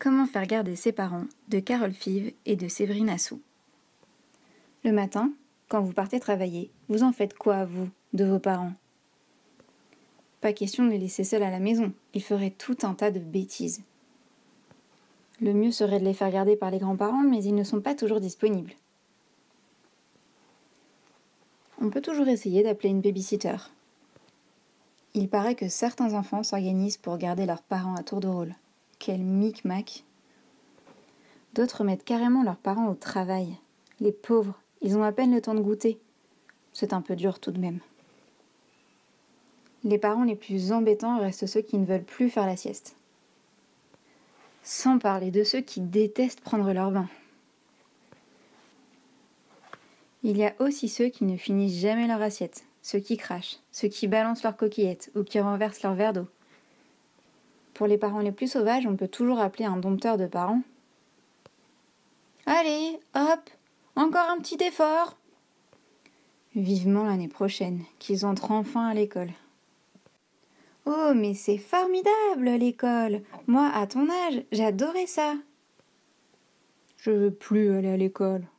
Comment faire garder ses parents de Carole Five et de Séverine Assou. Le matin, quand vous partez travailler, vous en faites quoi, vous, de vos parents? Pas question de les laisser seuls à la maison, ils feraient tout un tas de bêtises. Le mieux serait de les faire garder par les grands-parents, mais ils ne sont pas toujours disponibles. On peut toujours essayer d'appeler une babysitter. Il paraît que certains enfants s'organisent pour garder leurs parents à tour de rôle. Quel micmac! D'autres mettent carrément leurs parents au travail. Les pauvres, ils ont à peine le temps de goûter. C'est un peu dur tout de même. Les parents les plus embêtants restent ceux qui ne veulent plus faire la sieste. Sans parler de ceux qui détestent prendre leur bain. Il y a aussi ceux qui ne finissent jamais leur assiette, ceux qui crachent, ceux qui balancent leurs coquillettes ou qui renversent leur verre d'eau. Pour les parents les plus sauvages, on peut toujours appeler un dompteur de parents. Allez, hop, encore un petit effort. Vivement l'année prochaine, qu'ils entrent enfin à l'école. Oh, mais c'est formidable l'école. Moi, à ton âge, j'adorais ça. Je veux plus aller à l'école.